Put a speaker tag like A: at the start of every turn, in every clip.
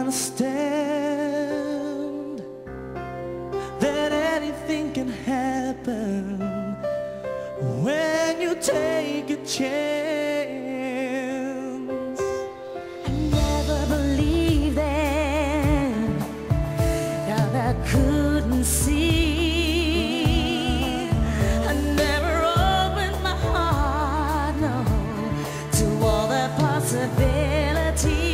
A: understand that anything can happen when you take a chance.
B: I never believed that I couldn't see. I never opened my heart, no, to all the possibilities.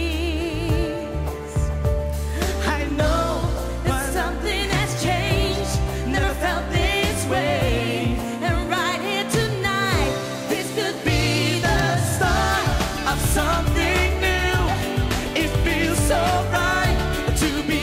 B: I know that something has changed, never felt this way. And right here tonight, this could be the start
A: Of something new, it feels so right to be